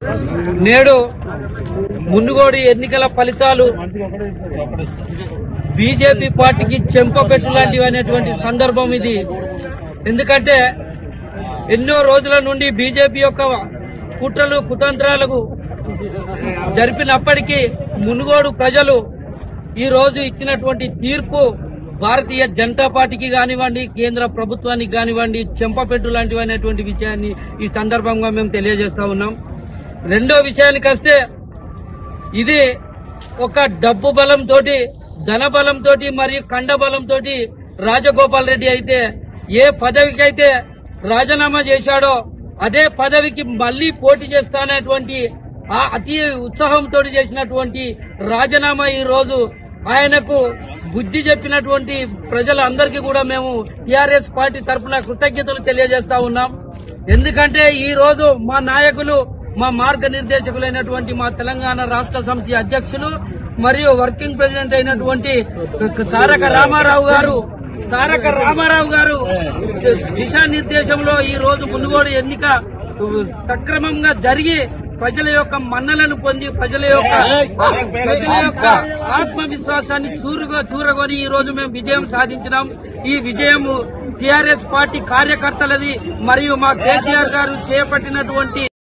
నేడు మునుగోడు ఎన్నికల ఫలితాలు బీజేపీ పార్టీకి చెంపపెట్టు లాంటివి అనేటువంటి సందర్భం ఇది. ఎందుకంటే ఎన్నో రోజుల నుండి బీజేపీ యొక్క కుట్రలు కుతంత్రాలకు జరిపినప్పటికీ మునుగోడు ప్రజలు ఈ రోజు ఇచ్చినటువంటి తీర్పు భారతీయ జనతా పార్టీకి కానివ్వండి, కేంద్ర ప్రభుత్వానికి కానివ్వండి చెంపపెట్టు లాంటివి అనేటువంటి విషయాన్ని ఈ సందర్భంగా మేము తెలియజేస్తా ఉన్నాం. రెండో విషయానికి వస్తే ఇది ఒక డబ్బు బలంతో, ధన బలంతో మరియు కండ బలంతో రాజగోపాల్ రెడ్డి అయితే ఏ పదవికైతే రాజీనామా చేశాడో అదే పదవికి మళ్లీ పోటీ చేస్తానటువంటి ఆ అతి ఉత్సాహంతో చేసినటువంటి రాజీనామా ఈ రోజు ఆయనకు బుద్ధి చెప్పినటువంటి ప్రజలందరికీ కూడా మేము టీఆర్ఎస్ పార్టీ తరఫున కృతజ్ఞతలు తెలియజేస్తా ఉన్నాం. ఎందుకంటే ఈ రోజు మా నాయకులు, మా మార్గనిర్దేశకులైనటువంటి మా తెలంగాణ రాష్ట్ర సమితి అధ్యక్షులు మరియు వర్కింగ్ ప్రెసిడెంట్ అయినటువంటి తారక రామారావు గారు దిశానిర్దేశంలో ఈ రోజు మునుగోడు ఎన్నిక సక్రమంగా జరిగి ప్రజల యొక్క మన్నలను పొంది ప్రజల యొక్క ఆత్మవిశ్వాసాన్ని చూరగొని ఈ రోజు మేము విజయం సాధించినాం. ఈ విజయం టీఆర్ఎస్ పార్టీ కార్యకర్తలది మరియు మా కేసీఆర్ గారు చేపట్టినటువంటి